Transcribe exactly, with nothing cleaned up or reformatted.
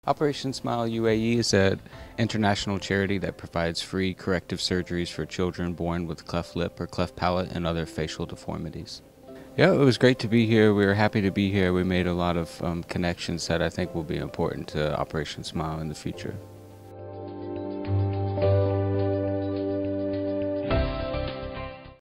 Operation Smile U A E is an international charity that provides free corrective surgeries for children born with cleft lip or cleft palate and other facial deformities. Yeah, it was great to be here. We were happy to be here. We made a lot of um, connections that I think will be important to Operation Smile in the future.